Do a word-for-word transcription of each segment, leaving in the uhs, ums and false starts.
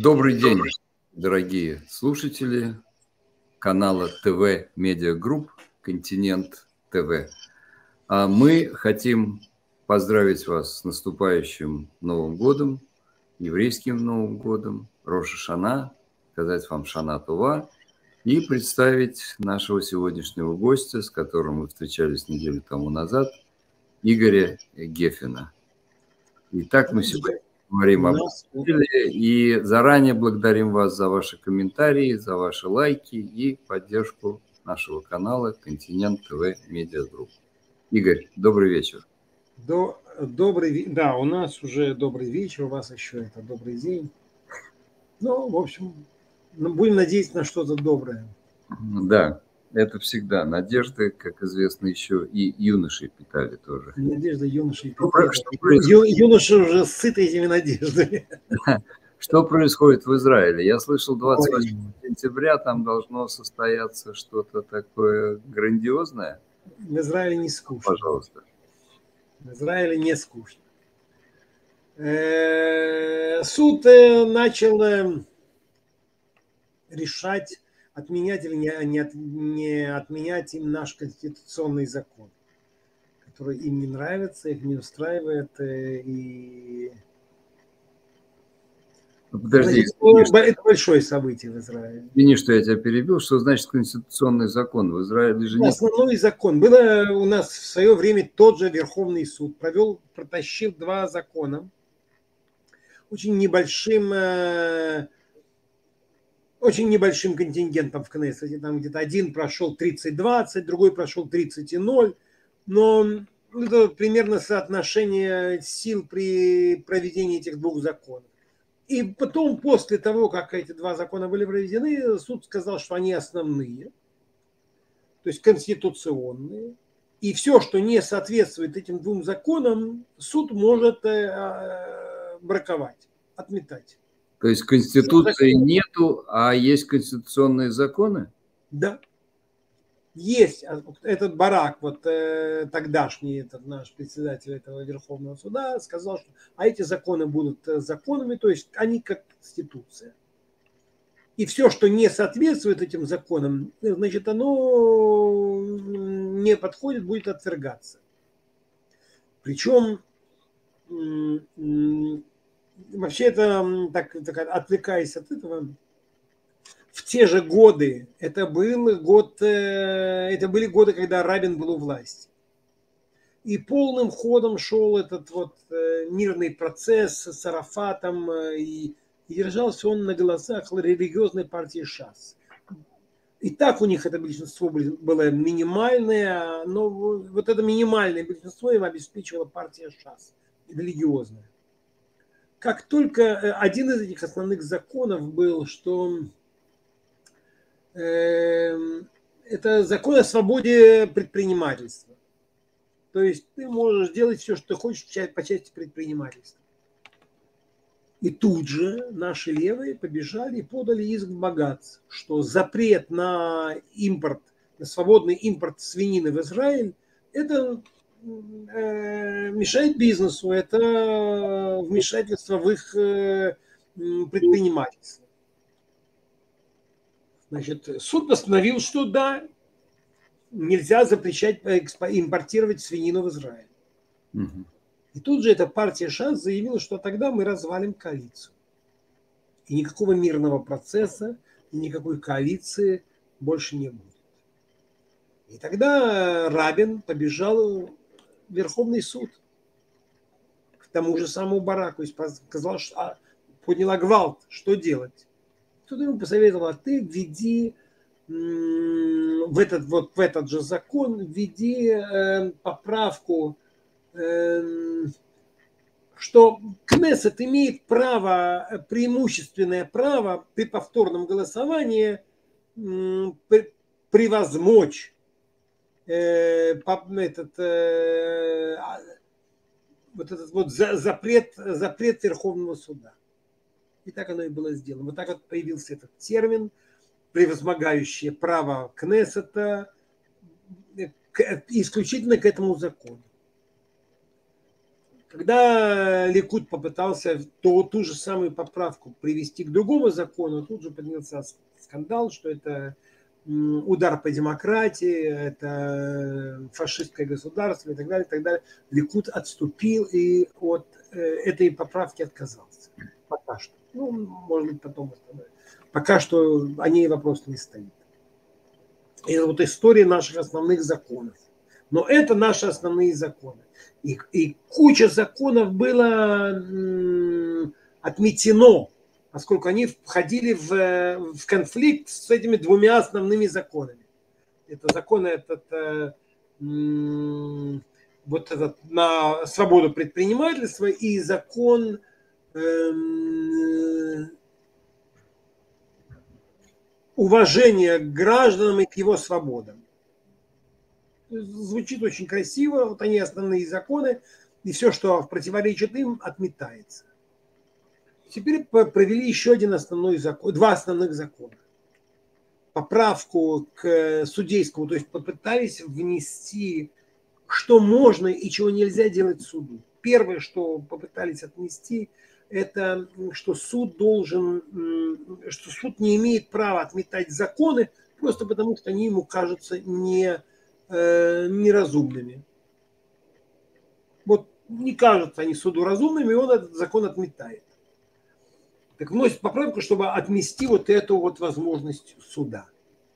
Добрый день, дорогие слушатели канала ТВ Медиа Групп «Континент ТВ». А мы хотим поздравить вас с наступающим Новым годом, еврейским Новым годом, Рош ха-Шана, сказать вам Шана Това и представить нашего сегодняшнего гостя, с которым мы встречались неделю тому назад, Игоря Геффена. Итак, мы сегодня говорим об деле и заранее благодарим вас за ваши комментарии, за ваши лайки и поддержку нашего канала «Континент ТВ Медиа Групп». Игорь, добрый вечер. До, добрый, да, у нас уже добрый вечер, у вас еще это добрый день. Ну, в общем, будем надеяться на что-то доброе. Да, это всегда надежды, как известно, еще и юноши питали тоже. Надежда юношей Что, питали. что Ю, юноши уже сыты этими надеждами. Что происходит в Израиле? Я слышал, двадцать восьмого сентября там должно состояться что-то такое грандиозное. В Израиле не скучно. Пожалуйста. В Израиле не скучно. Суд начал решать, отменять или не, не, не отменять им наш конституционный закон, который им не нравится, их не устраивает. И... Подожди, значит, это большое событие в Израиле. Извини, что я тебя перебил. Что значит конституционный закон? В Израиле же нет... Основной закон. Было у нас в свое время тот же Верховный суд. Провел, протащил два закона. Очень небольшим, очень небольшим контингентом в Кнессете. Там где-то один прошел тридцать двадцать, другой прошел тридцать ноль. Но это примерно соотношение сил при проведении этих двух законов. И потом, после того, как эти два закона были проведены, суд сказал, что они основные, то есть конституционные. И все, что не соответствует этим двум законам, суд может браковать, отметать. То есть конституции нету, а есть конституционные законы? Да. Есть. Этот Барак, вот тогдашний этот наш председатель этого Верховного суда, сказал, что а эти законы будут законами, то есть они как конституция. И все, что не соответствует этим законам, значит, оно не подходит, будет отвергаться. Причем вообще это, так, так отвлекаясь от этого, в те же годы, это, был год, это были годы, когда Рабин был у власти. И полным ходом шел этот вот мирный процесс с Арафатом, и, и держался он на голосах религиозной партии ШАС. И так у них это большинство было минимальное, но вот это минимальное большинство им обеспечивала партия ШАС, религиозная. Как только один из этих основных законов был, что это закон о свободе предпринимательства. То есть ты можешь делать все, что ты хочешь по части предпринимательства. И тут же наши левые побежали и подали иск в Багац, что запрет на импорт, на свободный импорт свинины в Израиль, это мешает бизнесу, это вмешательство в их предпринимательство. Значит, суд постановил, что да, нельзя запрещать импортировать свинину в Израиль. Угу. И тут же эта партия ШАС заявила, что тогда мы развалим коалицию. И никакого мирного процесса, и никакой коалиции больше не будет. И тогда Рабин побежал в Верховный суд к тому же самому Бараку и сказал, что подняла гвалт, что делать. Кто-то ему посоветовал, а ты введи в этот, вот, в этот же закон, введи э, поправку, э, что Кнессет имеет право, преимущественное право при повторном голосовании э, превозмочь э, этот, э, вот этот вот запрет, запрет Верховного суда. И так оно и было сделано. Вот так вот появился этот термин, превозмогающее право Кнессета исключительно к этому закону. Когда Ликуд попытался то, ту же самую поправку привести к другому закону, тут же поднялся скандал, что это удар по демократии, это фашистское государство и так далее, и так далее. Ликуд отступил и от этой поправки отказался. Пока что. Ну, может быть, потом остановится. Пока что о ней вопрос не стоит. И это вот история наших основных законов. Но это наши основные законы. И, и куча законов было м, отметено, поскольку они входили в, в конфликт с этими двумя основными законами. Это закон этот, э, м, вот этот на свободу предпринимательства и закон э, уважения к гражданам и к его свободам. Звучит очень красиво, вот они основные законы, и все, что противоречит им, отметается. Теперь провели еще один основной закон, два основных закона. Поправку к судейскому, то есть попытались внести, что можно и чего нельзя делать суду. Первое, что попытались отнести, это что суд должен, что суд не имеет права отметать законы, просто потому что они ему кажутся не неразумными. Вот не кажутся они суду разумными, и он этот закон отметает. Так вносит поправку, чтобы отмести вот эту вот возможность суда.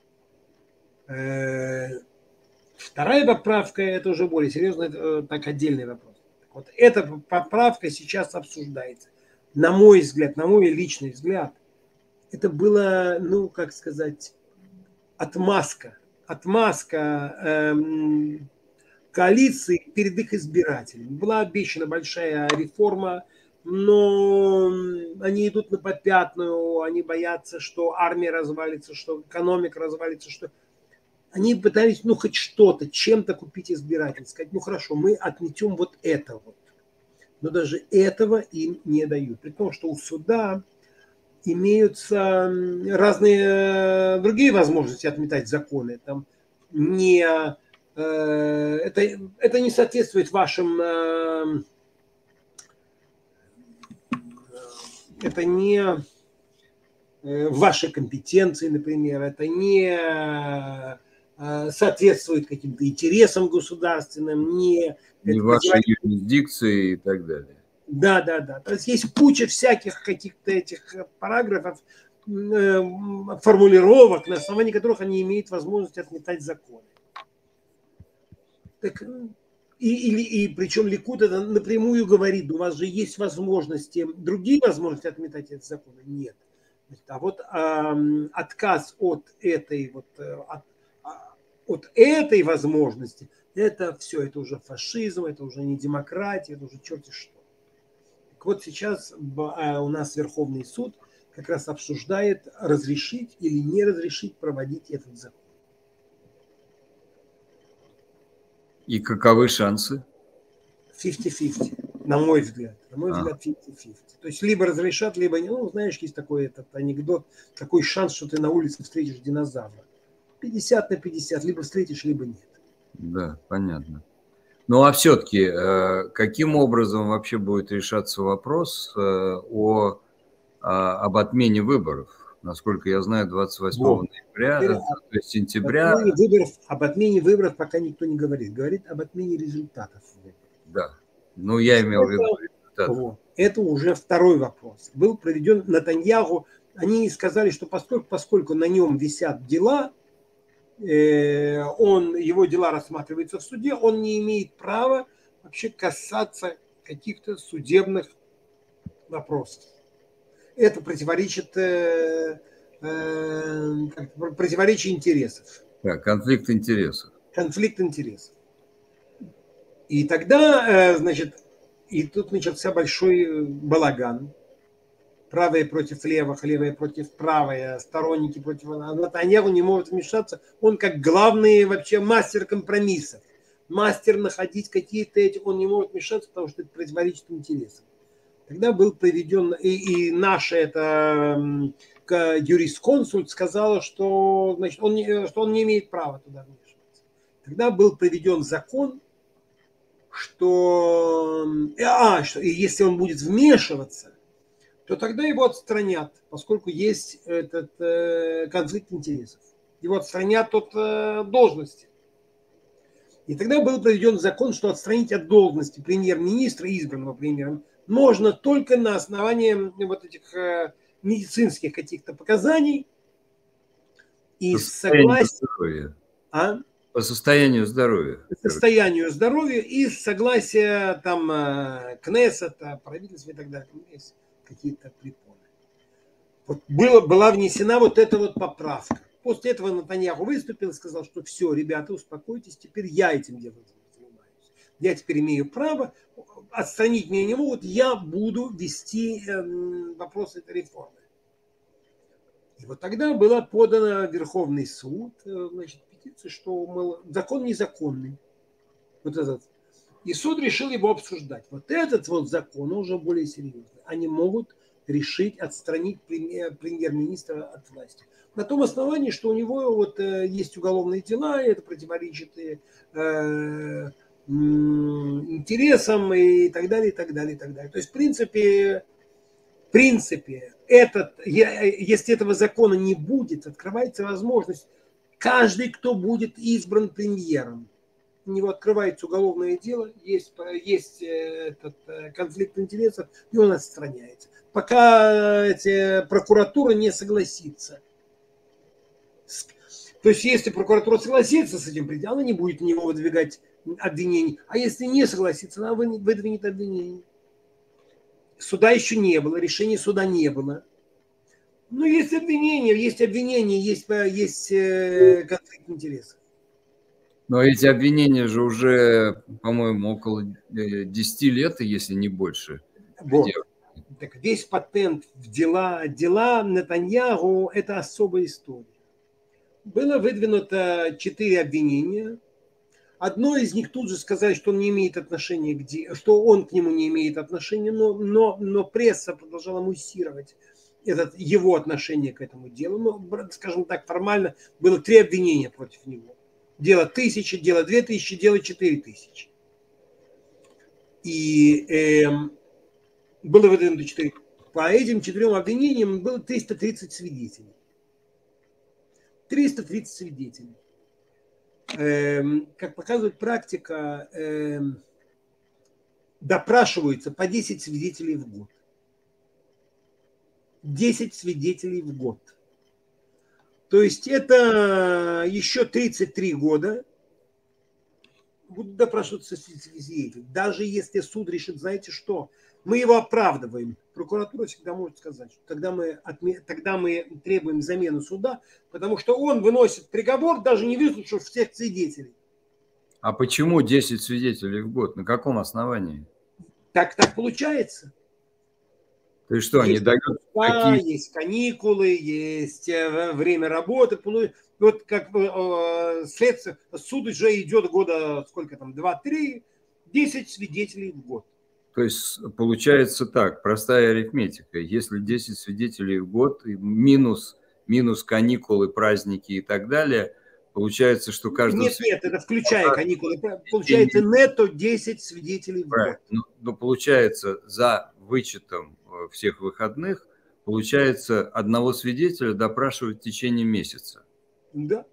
Вторая поправка, это уже более серьезно, это так отдельный вопрос. Вот эта поправка сейчас обсуждается. На мой взгляд, на мой личный взгляд, это было, ну, как сказать, отмазка. Отмазка эм, коалиции перед их избирателями. Была обещана большая реформа, но они идут на попятную, они боятся, что армия развалится, что экономика развалится, что они пытались, ну, хоть что-то, чем-то купить избирателей, сказать, ну, хорошо, мы отметем вот это вот. Но даже этого им не дают. При том, что у суда имеются разные другие возможности отметать законы. Там не, э, это, это не соответствует вашим, э, это не в вашей компетенции, например, это не э, соответствует каким-то интересам государственным, не, не вашей юрисдикции и так далее. Да, да, да. То есть есть куча всяких каких-то этих параграфов, формулировок, на основании которых они имеют возможность отметать законы. Так, и, или, и причем Ликуд это напрямую говорит, у вас же есть возможности, другие возможности отметать эти законы? Нет. А вот э, отказ от этой, вот, от, от этой возможности, это все, это уже фашизм, это уже не демократия, это уже черти что. Вот сейчас у нас Верховный суд как раз обсуждает, разрешить или не разрешить проводить этот закон. И каковы шансы? пятьдесят на пятьдесят, на мой взгляд. На мой а. взгляд, пятьдесят на пятьдесят. То есть либо разрешат, либо не. Ну, знаешь, есть такой этот анекдот, такой шанс, что ты на улице встретишь динозавра. пятьдесят на пятьдесят, либо встретишь, либо нет. Да, понятно. Ну, а все-таки, каким образом вообще будет решаться вопрос о, об отмене выборов? Насколько я знаю, двадцать восьмого ноября, то есть сентября... Об отмене, выборов, об отмене выборов пока никто не говорит. Говорит об отмене результатов выборов. Да, ну я имел в виду результаты. Это уже второй вопрос. Был проведен Нетаньяху, они сказали, что поскольку, поскольку на нем висят дела, он, его дела рассматриваются в суде, он не имеет права вообще касаться каких-то судебных вопросов. Это противоречит, э, э, противоречие интересов. Да, конфликт интересов. Конфликт интересов. И тогда, э, значит, и тут начался большой балаган. Правые против левых, левые против правые, сторонники против... Нетаньяху не может вмешаться. Он как главный вообще мастер компромиссов. Мастер находить какие-то эти... Он не может вмешаться, потому что это противоречит интересам. Тогда был проведен... И, и наша это юрисконсульт сказала, что, значит, он не, что он не имеет права туда вмешиваться. Тогда был проведен закон, что а, что если он будет вмешиваться, то тогда его отстранят, поскольку есть этот э, конфликт интересов. Его отстранят от э, должности. И тогда был проведен закон, что отстранить от должности премьер-министра, избранного премьером, можно только на основании вот этих э, медицинских каких-то показаний и согласия. А? По состоянию здоровья. По состоянию здоровья и согласия там Кнессета, правительства и так далее. Есть какие-то препоны. Вот было, была внесена вот эта вот поправка. После этого Нетаньяху выступил и сказал, что все, ребята, успокойтесь, теперь я этим делом занимаюсь. Я теперь имею право, отстранить меня не могут, я буду вести э, вопрос этой реформы. И вот тогда была подана в Верховный суд, значит, петиция, что мол, закон незаконный. Вот этот. И суд решил его обсуждать. Вот этот вот закон уже более серьезный. Они могут решить отстранить премьер-министра от власти. На том основании, что у него вот э, есть уголовные дела, и это противоречит и, э, интересам и так далее, и так далее, и так далее. То есть, в принципе, в принципе, этот, если этого закона не будет, открывается возможность, каждый, кто будет избран премьером, у него открывается уголовное дело, есть, есть этот конфликт интересов, и он отстраняется. Пока эти, прокуратура не согласится. То есть, если прокуратура согласится с этим, она не будет на него выдвигать обвинений. А если не согласится, она выдвинет обвинение. Суда еще не было, решения суда не было. Но есть обвинения, есть обвинения, есть, есть конфликт интересов. Но эти обвинения же уже, по-моему, около десяти лет, если не больше. Вот. Так весь патент в дела, дела Нетаньяху – это особая история. Было выдвинуто четыре обвинения. Одно из них тут же сказали, что он не имеет отношения к делу, что он к нему не имеет отношения, но, но, но пресса продолжала муссировать этот, его отношение к этому делу. Но, скажем так, формально было три обвинения против него. Дело тысячи, дело две тысячи, дело четыре тысячи. И э, было выдвинуто четыре. По этим четырем обвинениям было триста тридцать свидетелей. триста тридцать свидетелей. Эм, как показывает практика, эм, допрашиваются по десять свидетелей в год. десять свидетелей в год. То есть это еще тридцать три года будут допрашиваться свидетели. Даже если суд решит, знаете что, мы его оправдываем. Прокуратура всегда может сказать, что тогда мы, отме... тогда мы требуем замену суда, потому что он выносит приговор, даже не выслушав всех свидетелей. А почему десять свидетелей в год? На каком основании? Так, так получается. То есть что, есть они дают какие... Есть каникулы, есть время работы. Вот как следствие, суд уже идет года, сколько там, два-три, десять свидетелей в год. То есть получается так, простая арифметика. Если десять свидетелей в год, минус, минус каникулы, праздники и так далее, получается, что каждый... Нет, нет, это включая каникулы. Получается нетто десять свидетелей в год. Но, но получается, за вычетом всех выходных, получается, одного свидетеля допрашивать в течение месяца. Да.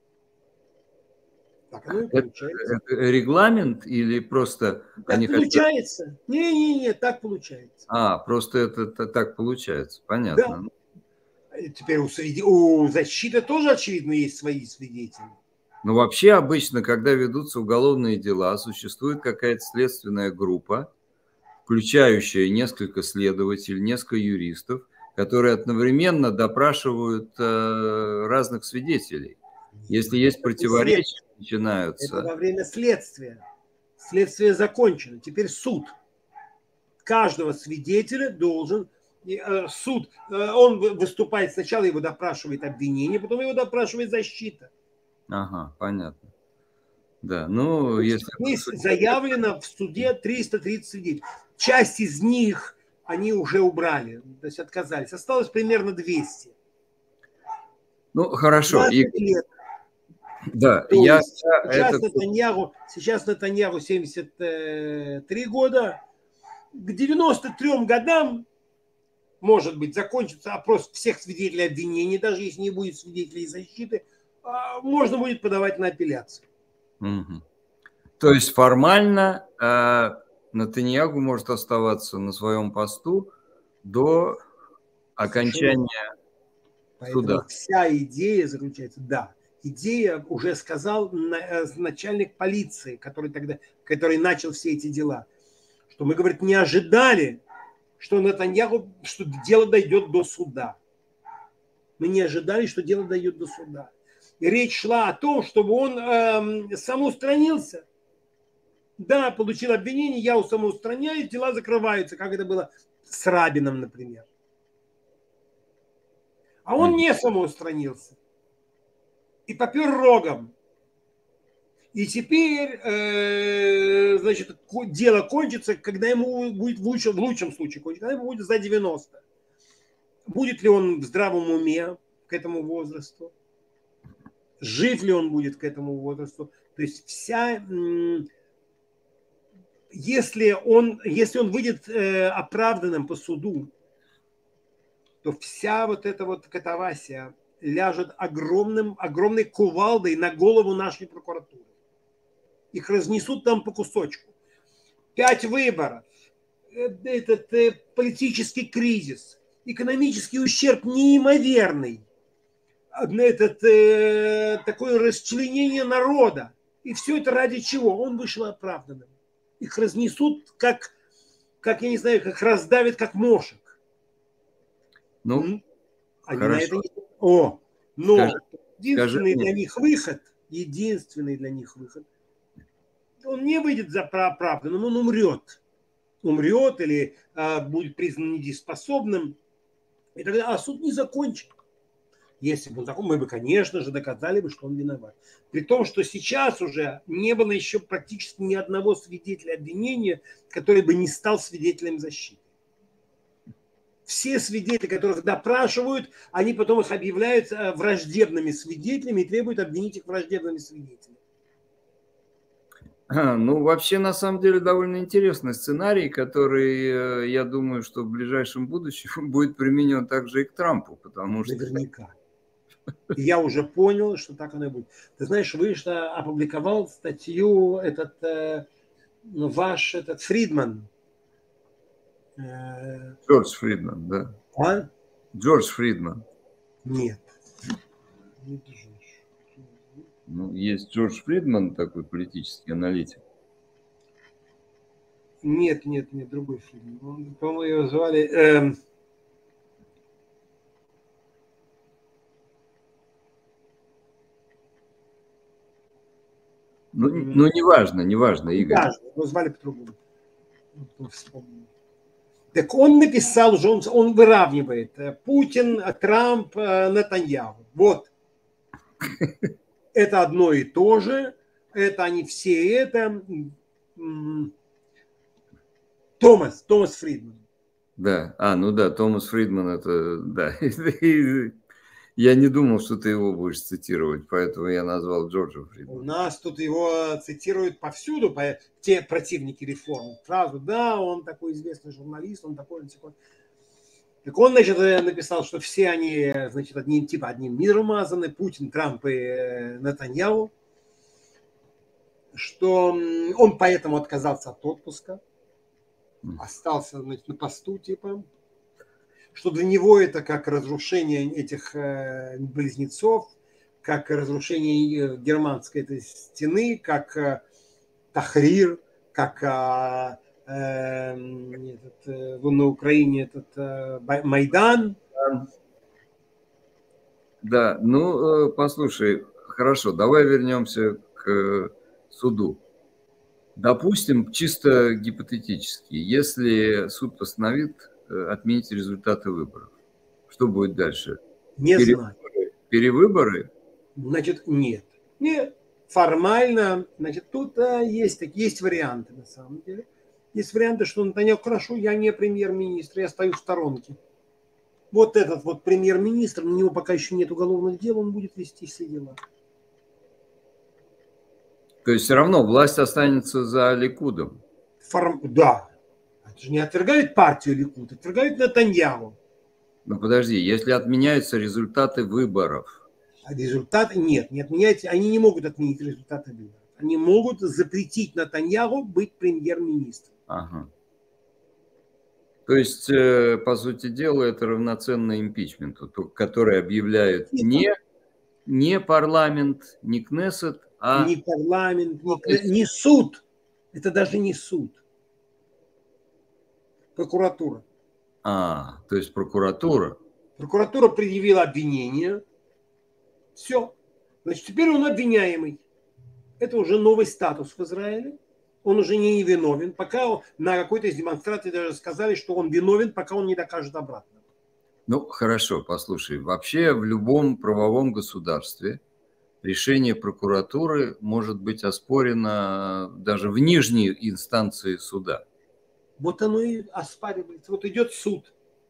Так оно и получается. Это, это регламент или просто... Так они получается. Не-не-не, хотят... так получается. А, просто это, это так получается. Понятно. Да. Теперь у, свид... у защиты тоже, очевидно, есть свои свидетели. Но вообще обычно, когда ведутся уголовные дела, существует какая-то следственная группа, включающая несколько следователей, несколько юристов, которые одновременно допрашивают э, разных свидетелей. Если есть противоречия, начинаются... Это во время следствия. Следствие закончено. Теперь суд. Каждого свидетеля должен... Э, суд, э, он выступает, сначала его допрашивает обвинение, потом его допрашивает защита. Ага, понятно. Да, ну, если... Здесь заявлено в суде триста тридцать свидетелей. Часть из них они уже убрали, то есть отказались. Осталось примерно двести. Ну, хорошо. И... лет. Да, то я... Сейчас, это... Нетаньяху, сейчас Нетаньяху семьдесят три года, к девяноста трём годам, может быть, закончится опрос всех свидетелей обвинения, даже если не будет свидетелей защиты, можно будет подавать на апелляцию. Угу. То есть формально э, Нетаньяху может оставаться на своем посту до окончания Поэтому суда. Вся идея заключается, да, идея, уже сказал начальник полиции, который тогда, который начал все эти дела, что мы, говорит, не ожидали, что Нетаньяху, что дело дойдет до суда. Мы не ожидали, что дело дойдет до суда. И речь шла о том, чтобы он э, самоустранился. Да, получил обвинение, я самоустраняюсь, дела закрываются, как это было с Рабином, например. А он не самоустранился. И попер рогом. И теперь, э, значит, дело кончится, когда ему будет в лучшем, в лучшем случае кончится, когда ему будет за девяносто. Будет ли он в здравом уме к этому возрасту? Жив ли он будет к этому возрасту? То есть вся... Если он, если он выйдет э, оправданным по суду, то вся вот эта вот катавасия ляжет огромным, огромной кувалдой на голову нашей прокуратуры. Их разнесут там по кусочку. Пять выборов, этот э, политический кризис, экономический ущерб неимоверный, этот, э, такое расчленение народа. И все это ради чего? Он вышел оправданным. Их разнесут, как, как я не знаю, как раздавят, как мошек. Ну, Они хорошо. на это не... О, но скажи, единственный скажи для них выход, единственный для них выход, он не выйдет за оправданным, он умрет. Умрет или а, будет признан недееспособным. И тогда а суд не закончен. Если бы он закончил, мы бы, конечно же, доказали бы, что он виноват. При том, что сейчас уже не было еще практически ни одного свидетеля обвинения, который бы не стал свидетелем защиты. Все свидетели, которых допрашивают, они потом их объявляют враждебными свидетелями и требуют обвинить их враждебными свидетелями. А, ну, вообще, на самом деле, довольно интересный сценарий, который, я думаю, что в ближайшем будущем будет применен также и к Трампу, потому что... Наверняка. И я уже понял, что так оно и будет. Ты знаешь, вышло, опубликовал статью этот э, ваш этот Фридман. Джордж Фридман, да. А? Джордж Фридман. Нет. Ну, есть Джордж Фридман, такой политический аналитик. Нет, нет, нет, другой Фридман. По-моему, его звали... Э, Ну, ну, неважно, неважно, Игорь. Неважно, его звали по-другому. Так он написал уже, он, он выравнивает Путин, Трамп, Нетаньяху. Вот. Это одно и то же. Это они все это. Томас, Томас Фридман. Да, а, ну да, Томас Фридман, это, да. Я не думал, что ты его будешь цитировать, поэтому я назвал Джорджа Фридмана. У нас тут его цитируют повсюду, по, те противники реформ. Сразу, да, он такой известный журналист, он такой, он такой. Так он, значит, написал, что все они, значит, одним, типа одним миром мазаны, Путин, Трамп и Нетаньяху, что он поэтому отказался от отпуска, остался, значит, на посту, типа, что для него это как разрушение этих э, близнецов, как разрушение германской этой стены, как э, Тахрир, как э, э, этот, э, на Украине этот э, Майдан. Да, ну, послушай, хорошо, давай вернемся к суду. Допустим, чисто гипотетически, если суд постановит отменить результаты выборов, что будет дальше? Не Перевыборы? знаю. Перевыборы? Значит, нет. Нет. Формально, значит, тут а, есть, есть варианты на самом деле. Есть варианты, что Нетаньяху, хорошо, я не премьер-министр, я стою в сторонке. Вот этот вот премьер-министр, на него пока еще нет уголовных дел, он будет вести все дела. То есть все равно власть останется за Ликудом? Форм... Да. Это же не отвергают партию Ликуд, отвергают Нетаньяху. Ну подожди, если отменяются результаты выборов. А результаты нет, не отменяйте, они не могут отменить результаты выборов. Они могут запретить Нетаньяху быть премьер-министром. Ага. То есть, э, по сути дела, это равноценно импичменту, который объявляют не, не парламент, не Кнессет, а... Не парламент, не, не суд. Это даже не суд. Прокуратура. А, то есть прокуратура. Прокуратура предъявила обвинение. Все. Значит, теперь он обвиняемый. Это уже новый статус в Израиле. Он уже не виновен. Пока на какой-то из демонстраций даже сказали, что он виновен, пока он не докажет обратно. Ну, хорошо, послушай. Вообще в любом правовом государстве решение прокуратуры может быть оспорено даже в нижней инстанции суда. Вот оно и оспаривается. Вот идет суд.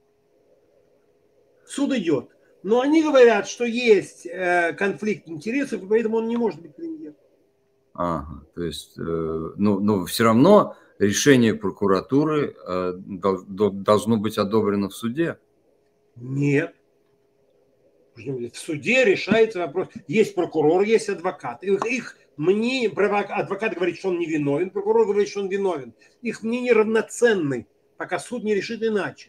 Суд идет. Но они говорят, что есть э, конфликт интересов, и поэтому он не может быть премьер. Ага, то есть, э, ну, но все равно решение прокуратуры э, должно быть одобрено в суде? Нет. В суде решается вопрос. Есть прокурор, есть адвокат. Их, их мнение, адвокат говорит, что он не виновен, прокурор говорит, что он виновен. Их мнения равноценны, пока суд не решит иначе.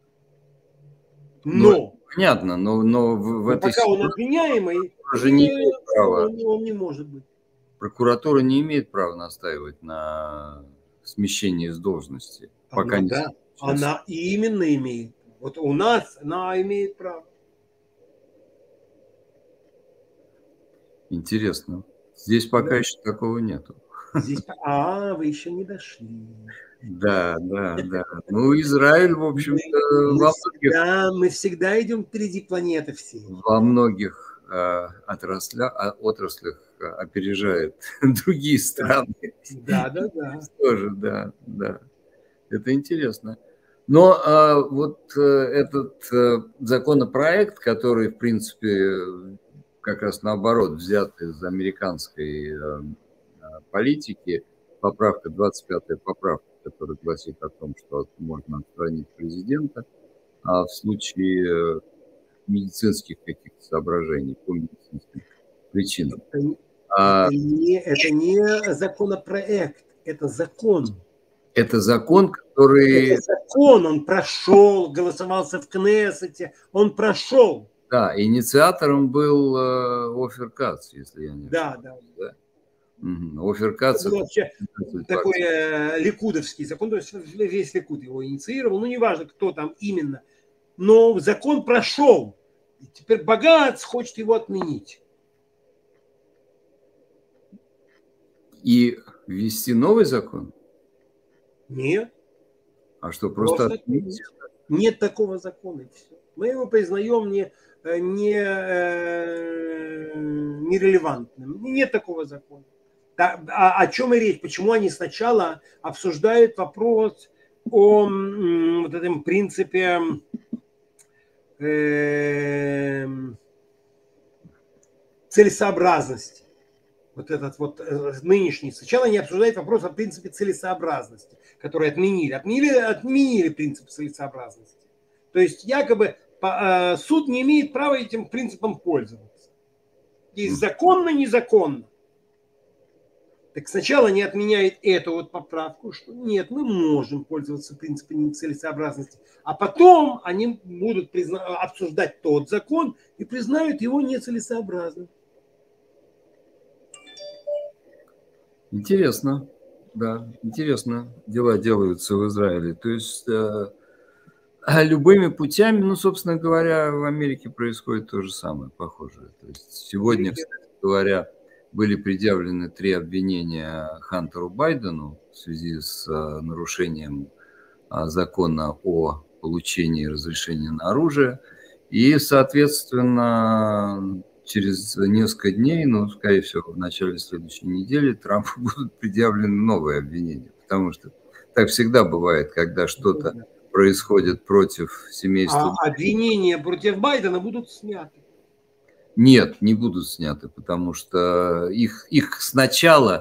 Но, ну, понятно, но, но в, в но этой пока он обвиняемый, уже не имеет права. Он, он не может быть. Прокуратура не имеет права настаивать на смещении с должности. Она, пока не да, она именно имеет. Вот у нас она имеет право. Интересно. Здесь пока да. еще такого нету. Здесь, а, вы еще не дошли. Да, да, да. Ну, Израиль, в общем-то, мы, во всегда, многих, мы всегда идем впереди планеты все. Во многих э, отраслях, отраслях опережает другие страны. Да, да, да. Тоже, да, да. Это интересно. Но а, вот а, этот а, законопроект, который, в принципе, как раз наоборот, взят из американской а, политики, поправка, двадцать пятая поправка, которая гласит о том, что можно отстранить президента а в случае медицинских каких-то соображений, по медицинским причинам. Это, а, это, не, это не законопроект, это закон. Это закон, который... Это закон, он прошел, голосовался в Кнессете, он прошел. Да, инициатором был э, Офер Кац, если я не ошибаюсь. Да, да. да? Угу. Офер Кац... Это был вообще такой э, ликудовский закон, то есть весь Ликуд его инициировал, ну, неважно, кто там именно. Но закон прошел. И теперь Багац хочет его отменить. И ввести новый закон? Нет. А что, просто, просто отменить? Нет такого закона. И все. Мы его признаем не, не, нерелевантным. Нет такого закона. А о чем и речь? Почему они сначала обсуждают вопрос о вот этом принципе э, целесообразности? Вот этот вот нынешний. Сначала они обсуждают вопрос о принципе целесообразности, который отменили. Отменили, отменили принцип целесообразности. То есть якобы по, э, суд не имеет права этим принципом пользоваться. Есть законно, незаконно. Так сначала они отменяют эту вот поправку, что нет, мы можем пользоваться принципом целесообразности. А потом они будут призна... обсуждать тот закон и признают его нецелесообразным. Интересно, да, интересно дела делаются в Израиле. То есть э, любыми путями, ну, собственно говоря, в Америке происходит то же самое, похожее. То есть сегодня, кстати говоря, были предъявлены три обвинения Хантеру Байдену в связи с э, нарушением э, закона о получении разрешения на оружие. И, соответственно, через несколько дней, ну, скорее всего, в начале следующей недели Трампу будут предъявлены новые обвинения. Потому что так всегда бывает, когда что-то происходит против семейства. А обвинения против Байдена будут сняты? Нет, не будут сняты, потому что их, их сначала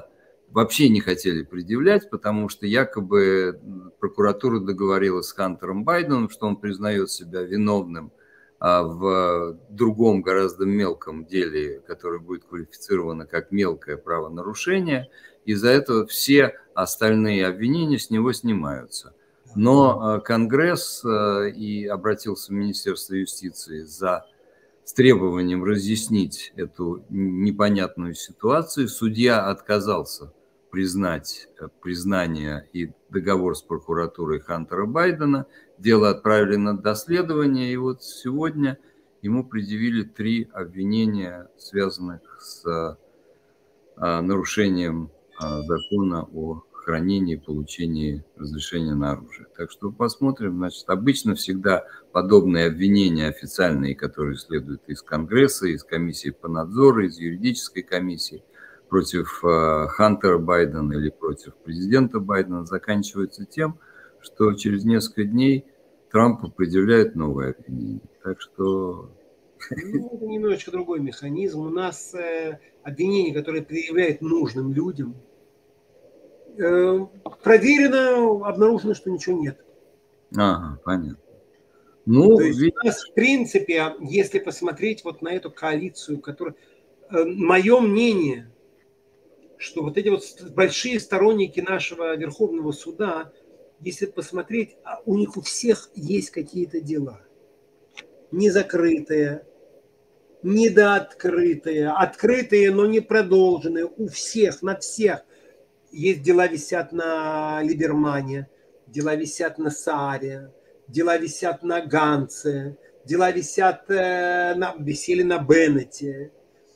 вообще не хотели предъявлять, потому что якобы прокуратура договорилась с Хантером Байденом, что он признает себя виновным в другом гораздо мелком деле, которое будет квалифицировано как мелкое правонарушение. Из-за этого все остальные обвинения с него снимаются. Но Конгресс и обратился в Министерство юстиции за с требованием разъяснить эту непонятную ситуацию. Судья отказался признать признание и договор с прокуратурой Хантера Байдена. Дело отправили на доследование, и вот сегодня ему предъявили три обвинения, связанных с нарушением закона о хранении и получении разрешения на оружие. Так что посмотрим. Значит, обычно всегда подобные обвинения официальные, которые следуют из Конгресса, из комиссии по надзору, из юридической комиссии против Хантера Байдена или против президента Байдена, заканчиваются тем, что через несколько дней Трампу предъявляют новые обвинения. Так что... Ну, это немножечко другой механизм. У нас э, обвинения, которые предъявляют нужным людям, э, проверено, обнаружено, что ничего нет. Ага, понятно. Ну, То есть ведь... у нас, в принципе, если посмотреть вот на эту коалицию, которая... Э, мое мнение, что вот эти вот большие сторонники нашего Верховного суда, если посмотреть, у них у всех есть какие-то дела. Не закрытые, недооткрытые, открытые, но не продолженные. У всех, на всех. Есть дела висят на Либермане, дела висят на Сааре, дела висят на Ганце, дела висят, э, на, висели на Беннете.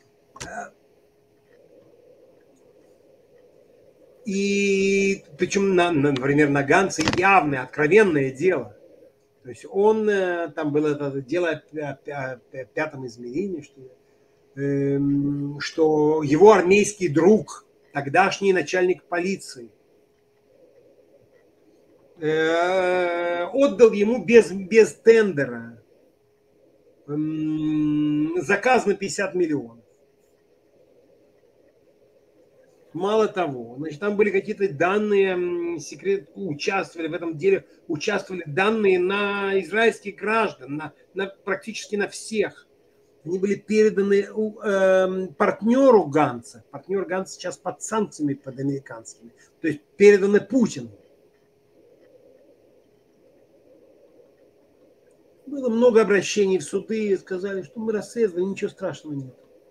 И причем, на, например, на Ганце явное, откровенное дело. То есть он, там было это дело о пятом измерении, что, э, что его армейский друг, тогдашний начальник полиции, э, отдал ему без, без тендера э, заказ на пятьдесят миллионов. Мало того, значит, там были какие-то данные, секрет, участвовали в этом деле, участвовали данные на израильских граждан, на, на, практически на всех. Они были переданы э, партнеру Ганца. Партнер Ганца сейчас под санкциями, под американскими. То есть переданы Путину. Было много обращений в суды, сказали, что мы расследовали, ничего страшного нет.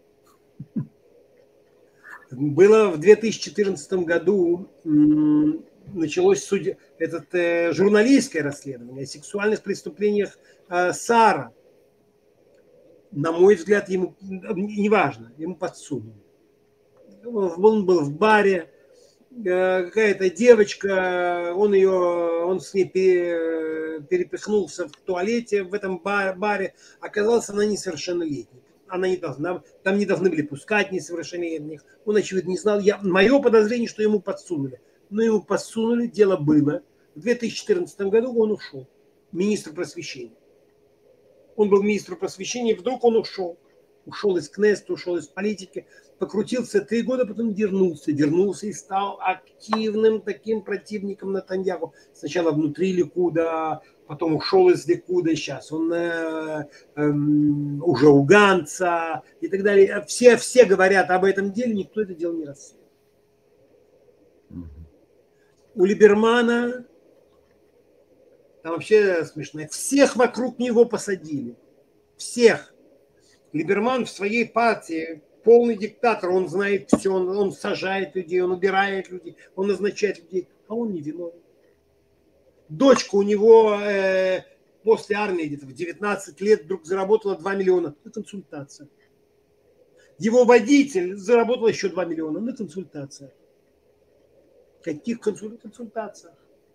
Было в две тысячи четырнадцатом году, началось судья, этот, э, журналистское расследование о сексуальных преступлениях э, Саара. На мой взгляд, ему, неважно, ему подсунули. Он был в баре, э, какая-то девочка, он, ее, он с ней пере, перепихнулся в туалете в этом бар, баре, оказалось, она несовершеннолетняя. Она не должна, там не должны были пускать несовершеннолетних. Он, очевидно, не знал. Я, мое подозрение, что ему подсунули. Но ему подсунули, дело было. В две тысячи четырнадцатом году он ушел. Министр просвещения. Он был министром просвещения, и вдруг он ушел. Ушел из Кнессета, ушел из политики. Покрутился три года, потом вернулся. Вернулся и стал активным таким противником Нетаньяху. Сначала внутри Ликуда, потом ушел из Ликуда, сейчас он э, э, уже у Ганца и так далее. Все, все говорят об этом деле, никто это дело не расследует. Mm-hmm. У Либермана, там вообще смешно, всех вокруг него посадили. Всех. Либерман в своей партии полный диктатор, он знает все, он, он сажает людей, он убирает людей, он назначает людей, а он не виновен. Дочка у него э, после армии где-то в девятнадцать лет вдруг заработала два миллиона на консультациях. Его водитель заработал еще два миллиона на консультациях. Каких консультациях?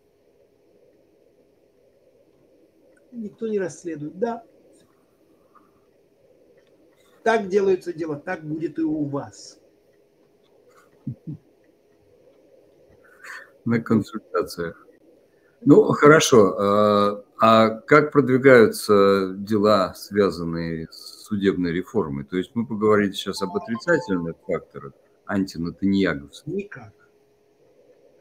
Никто не расследует. Да. Так делаются дела, так будет и у вас. На консультациях. Ну, хорошо. А как продвигаются дела, связанные с судебной реформой? То есть мы поговорили сейчас об отрицательных факторах антинетаньяговских. Никак.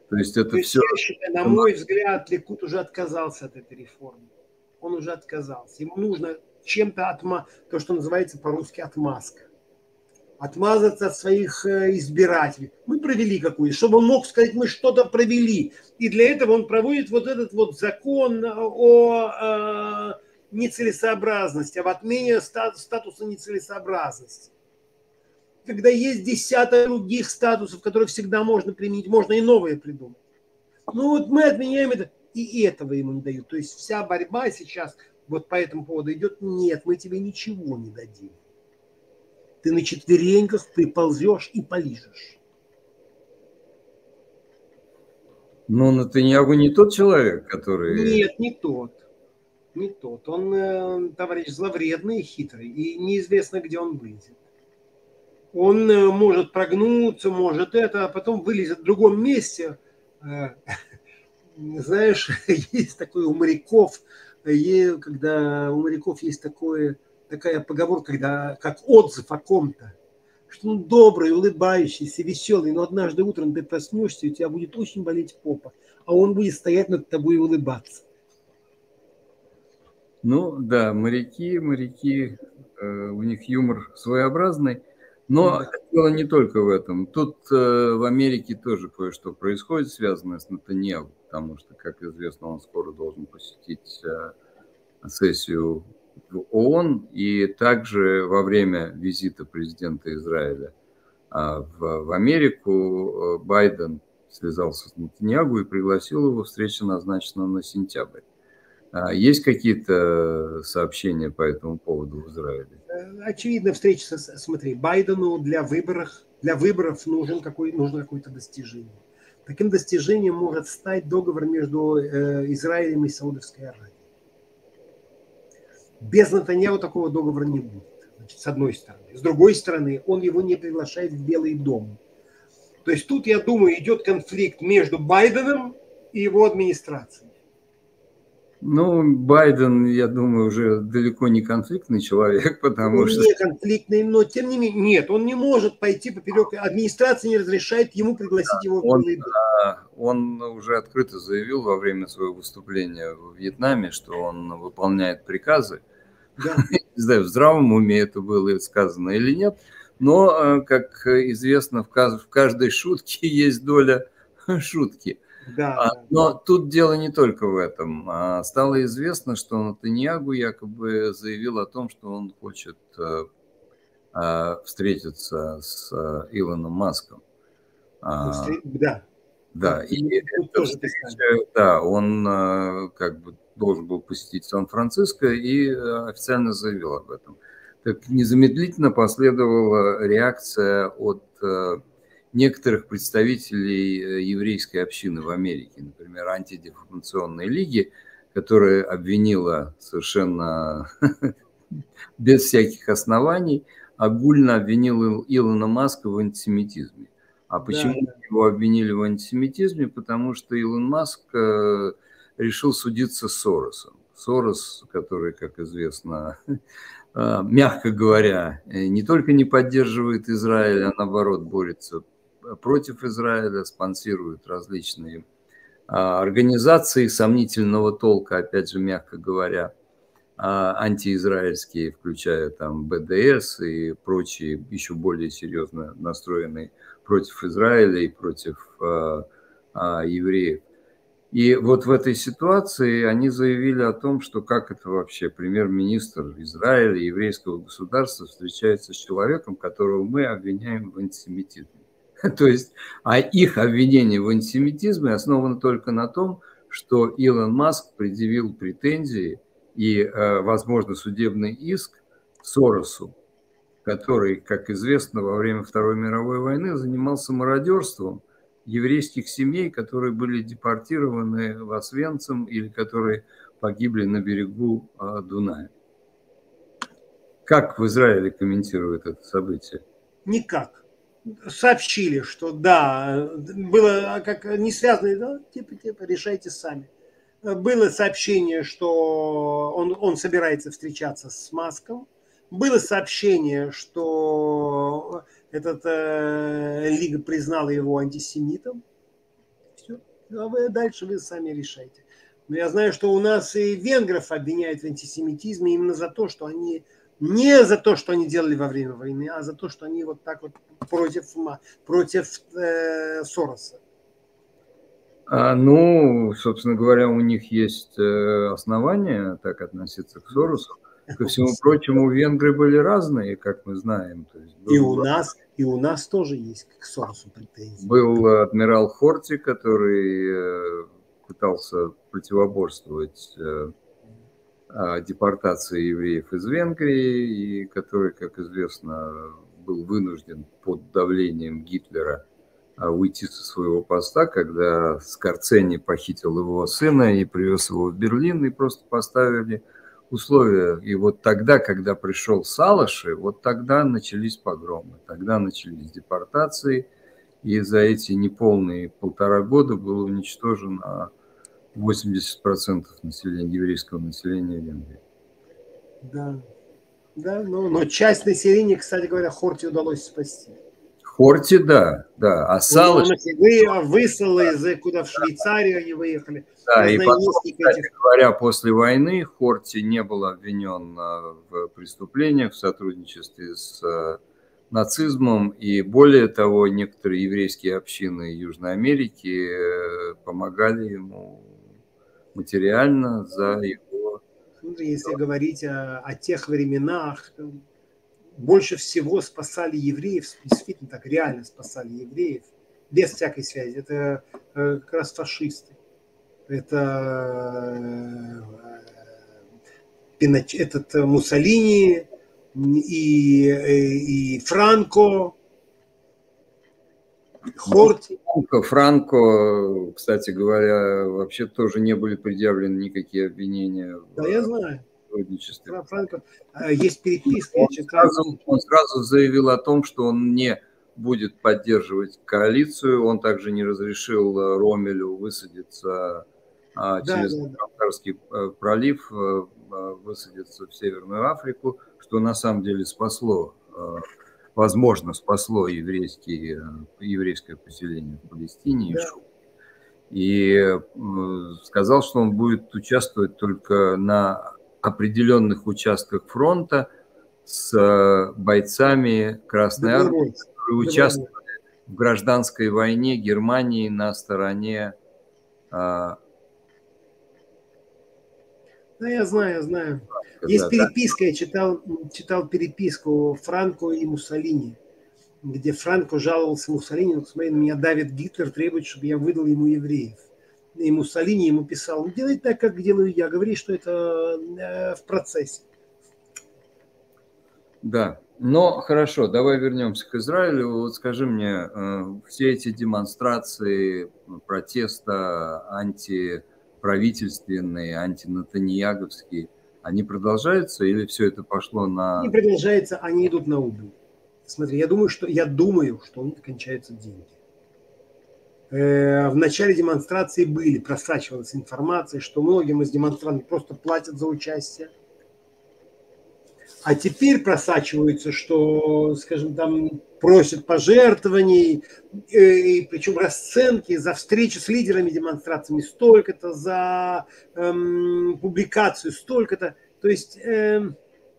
То есть это То есть, все... я считаю, на мой взгляд, Ликуд уже отказался от этой реформы. Он уже отказался. Ему нужно чем-то отма... то, что называется по-русски отмазка. Отмазаться от своих избирателей. Мы провели какую-то, чтобы он мог сказать, мы что-то провели. И для этого он проводит вот этот вот закон о э, нецелесообразности, об отмене статуса нецелесообразности. Когда есть десяток других статусов, которые всегда можно применить, можно и новые придумать. Ну вот мы отменяем это, и этого ему не дают. То есть вся борьба сейчас вот по этому поводу идет, нет, мы тебе ничего не дадим. Ты на четвереньках приползешь и полижешь. Но Нетаньяху не тот человек, который... Нет, не тот. Не тот. Он э, товарищ зловредный и хитрый. И неизвестно, где он вылезет. Он э, может прогнуться, может это, а потом вылезет в другом месте. Э, знаешь, есть такое у моряков, когда у моряков есть такое, такая поговорка, когда, как отзыв о ком-то, что он добрый, улыбающийся, веселый, но однажды утром ты проснешься, и у тебя будет очень болеть попа, а он будет стоять над тобой и улыбаться. Ну да, моряки, моряки, э, у них юмор своеобразный, но да. Дело не только в этом. Тут э, в Америке тоже кое-что происходит, связанное с Нетаньяху, потому что, как известно, он скоро должен посетить э, сессию в ООН, и также во время визита президента Израиля э, в, в Америку э, Байден связался с Нетаньяху и пригласил его, встреча назначена на сентябрь. Есть какие-то сообщения по этому поводу в Израиле? Очевидно, встреча, смотри, Байдену для выборов, для выборов нужен какой, нужно какое-то достижение. Таким достижением может стать договор между э, Израилем и Саудовской Аравией. Без Нетаньяху такого договора не будет, значит, с одной стороны. С другой стороны, он его не приглашает в Белый дом. То есть тут, я думаю, идет конфликт между Байденом и его администрацией. Ну, Байден, я думаю, уже далеко не конфликтный человек, потому он что... Он не конфликтный, но тем не менее, нет, он не может пойти поперек, администрация не разрешает ему пригласить его в Белый дом. Он уже открыто заявил во время своего выступления в Вьетнаме, что он выполняет приказы. Да. Не знаю, в здравом уме это было сказано или нет, но, как известно, в каждой шутке есть доля шутки. Да, а, да. Но тут дело не только в этом. А, стало известно, что Нетаньяху якобы заявил о том, что он хочет а, а, встретиться с а, Илоном Маском. А, да. Да, и это встреча, да, он а, как бы должен был посетить Сан-Франциско и официально заявил об этом. Так незамедлительно последовала реакция от а, некоторых представителей еврейской общины в Америке, например, антидефамационной лиги, которая обвинила совершенно без всяких оснований, огульно обвинила Илона Маска в антисемитизме. А почему да, да. его обвинили в антисемитизме? Потому что Илон Маск решил судиться с Соросом. Сорос, который, как известно, мягко говоря, не только не поддерживает Израиль, а наоборот борется против Израиля, спонсирует различные организации сомнительного толка, опять же, мягко говоря, антиизраильские, включая там бэ дэ эс и прочие, еще более серьезно настроенные против Израиля и против а, а, евреев. И вот в этой ситуации они заявили о том, что как это вообще премьер-министр Израиля, еврейского государства, встречается с человеком, которого мы обвиняем в антисемитизме. То есть, а их обвинение в антисемитизме основано только на том, что Илон Маск предъявил претензии и, возможно, судебный иск Соросу, который, как известно, во время Второй мировой войны занимался мародерством еврейских семей, которые были депортированы в Освенцим или которые погибли на берегу Дуная. Как в Израиле комментируют это событие? Никак. Сообщили, что да, было как не связано, да, типа, типа, решайте сами. Было сообщение, что он, он собирается встречаться с Маском. Было сообщение, что этот э, Лига признала его антисемитом. Все. А вы дальше вы сами решайте. Но я знаю, что у нас и венгров обвиняют в антисемитизме именно за то, что они не за то, что они делали во время войны, а за то, что они вот так вот против, против э, Сороса. А, ну, собственно говоря, у них есть основания так относиться к Соросу. Ко всему прочему, венгры были разные, как мы знаем. То есть был, и, у нас, и у нас тоже есть к Соросу претензии. Был адмирал Хорти, который пытался противоборствовать депортации евреев из Венгрии, и который, как известно, был вынужден под давлением Гитлера уйти со своего поста, когда Скорцени похитил его сына и привез его в Берлин, и просто поставили условия. И вот тогда, когда пришел Салаши, вот тогда начались погромы, тогда начались депортации, и за эти неполные полтора года было уничтожено восемьдесят процентов населения, еврейского населения Венгрии. Да, да, но, но часть населения, кстати говоря, Хорти удалось спасти. Хорти, да, да. А Салаши... Вы выслали из куда в Швейцарию они выехали. Да, и потом, кстати говоря, после войны Хорти не был обвинен в преступлениях, в сотрудничестве с нацизмом, и более того, некоторые еврейские общины Южной Америки помогали ему материально за его... Если говорить о, о тех временах, больше всего спасали евреев, действительно так, реально спасали евреев, без всякой связи. Это как раз фашисты. Это этот Муссолини и, и Франко, Хорти. Франко, кстати говоря, вообще тоже не были предъявлены никакие обвинения. Да, я знаю. Франко. Есть переписка. Он, сразу, он сразу заявил о том, что он не будет поддерживать коалицию. Он также не разрешил Роммелю высадиться да, через Гибралтарский да, да. пролив, высадиться в Северную Африку, что на самом деле спасло, возможно, спасло еврейские, еврейское поселение в Палестине. Да. И сказал, что он будет участвовать только на определенных участках фронта с бойцами Красной Армии, которые участвовали в гражданской войне Германии на стороне... Да, я знаю, я знаю. Есть да, переписка, да. я читал, читал переписку Франко и Муссолини, где Франко жаловался Муссолини: ну, смотри, на меня давит Гитлер, требует, чтобы я выдал ему евреев. И Муссолини ему писал: ну, делай так, как делаю я, говори, что это э, в процессе. Да, но хорошо, давай вернемся к Израилю. Вот скажи мне, э, все эти демонстрации протеста антиправительственные, антинатаньяговские, они продолжаются или все это пошло на... Не продолжается, они идут на убыль. Смотри, я думаю, что, я думаю, что у них кончаются деньги. В начале демонстрации были, просачивалась информация, что многим из демонстрантов просто платят за участие. А теперь просачивается, что, скажем, там просят пожертвований, и, причем расценки за встречу с лидерами демонстрациями столько-то, за эм, публикацию столько-то. То есть эм,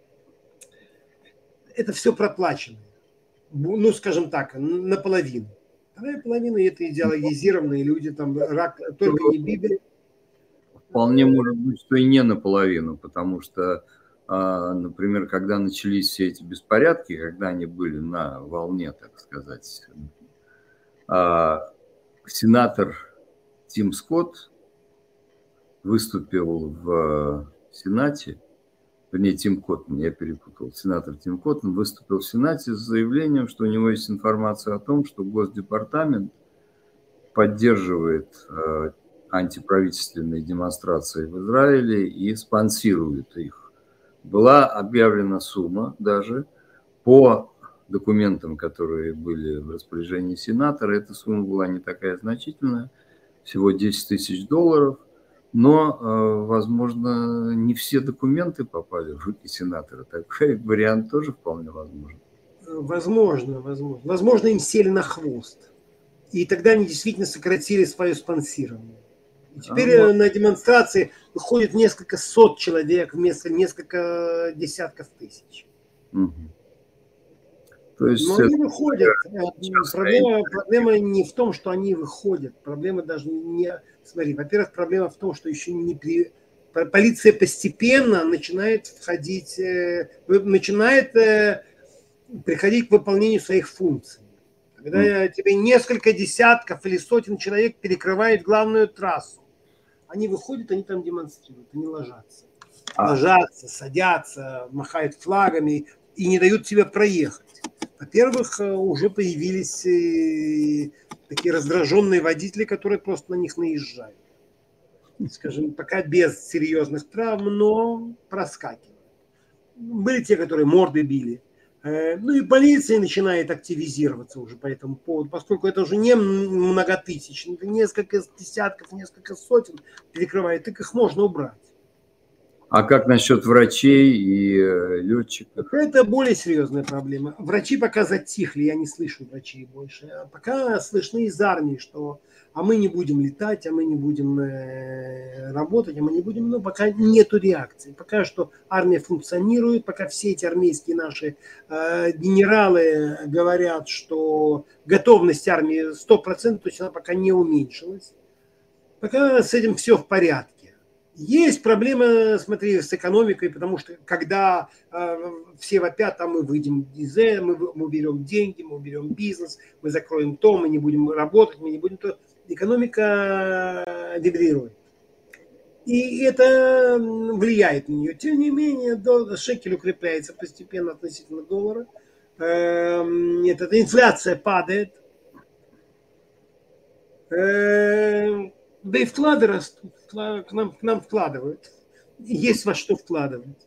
это все проплачено. Ну, скажем так, наполовину. Вторая половина – это идеологизированные люди, там, рак, только не Библия. Вполне может быть, что и не наполовину, потому что, например, когда начались все эти беспорядки, когда они были на волне, так сказать, сенатор Тим Скотт выступил в Сенате, вернее, Тим Коттон, я перепутал, сенатор Тим Коттон выступил в Сенате с заявлением, что у него есть информация о том, что Госдепартамент поддерживает э, антиправительственные демонстрации в Израиле и спонсирует их. Была объявлена сумма даже по документам, которые были в распоряжении сенатора. Эта сумма была не такая значительная, всего десять тысяч долларов. Но, возможно, не все документы попали в руки сенатора. Такой вариант тоже вполне возможен. Возможно, возможно. Возможно, им сели на хвост. И тогда они действительно сократили свое спонсирование. И теперь а, вот. на демонстрации выходит несколько сот человек вместо несколько десятков тысяч. Угу. То есть Но это... они выходят. Проблема, проблема не в том, что они выходят. Проблема даже не... Смотри, во-первых, проблема в том, что еще не при... Полиция постепенно начинает входить, начинает приходить к выполнению своих функций. Когда mm. тебе несколько десятков или сотен человек перекрывает главную трассу, они выходят, они там демонстрируют, они ложатся. А. Ложатся, садятся, махают флагами и не дают тебе проехать. Во-первых, уже появились такие раздраженные водители, которые просто на них наезжают. Скажем, пока без серьезных травм, но проскакивают. Были те, которые морды били. Ну и полиция начинает активизироваться уже по этому поводу, поскольку это уже не многотысячно, это несколько десятков, несколько сотен перекрывает, так их можно убрать. А как насчет врачей и летчиков? Это более серьезная проблема. Врачи пока затихли, я не слышу врачей больше. Пока слышны из армии, что а мы не будем летать, а мы не будем э, работать, а мы не будем, но пока нету реакции. Пока что армия функционирует, пока все эти армейские наши э, генералы говорят, что готовность армии сто процентов, то есть она пока не уменьшилась. Пока с этим все в порядке. Есть проблема, смотри, с экономикой, потому что когда э, все вопят, а мы выйдем из этого, мы, мы уберем деньги, мы уберем бизнес, мы закроем то, мы не будем работать, мы не будем то. Экономика вибрирует. И это влияет на нее. Тем не менее, шекель укрепляется постепенно относительно доллара. Э, эта инфляция падает. Э, Да и вклады растут, к нам, к нам вкладывают. Есть во что вкладывать.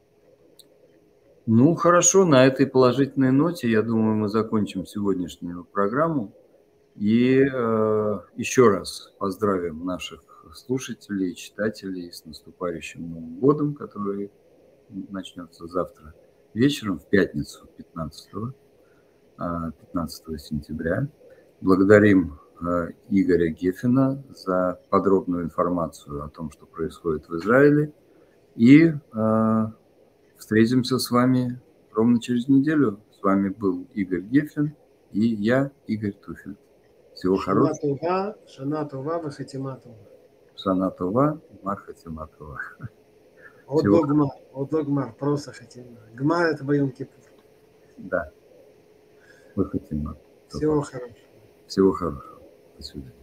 Ну, хорошо, на этой положительной ноте, я думаю, мы закончим сегодняшнюю программу. И э, еще раз поздравим наших слушателей, читателей с наступающим Новым годом, который начнется завтра вечером, в пятницу, пятнадцатого сентября. Благодарим Игоря Геффена за подробную информацию о том, что происходит в Израиле. И э, встретимся с вами ровно через неделю. С вами был Игорь Геффен и я, Игорь Туфель. Всего хорошего. Шана Това, Вахатима Това. Шана Това, Вахатима Това. Одно гмар, одно гмар, просто Хатима. Гмар это Байом Кипур. Да. Вахатима. Всего хорошего. Всего хорошего. До свидания.